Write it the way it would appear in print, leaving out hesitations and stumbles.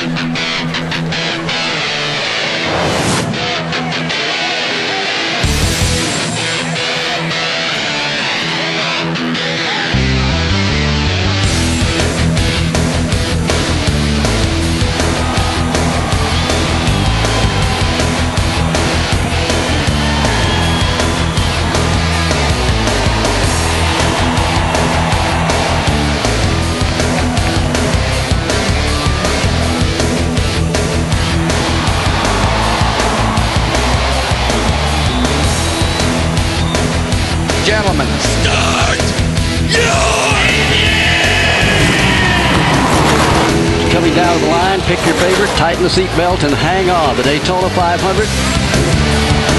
Gentlemen, start your coming down the line, pick your favorite, tighten the seatbelt, and hang on. The Daytona 500.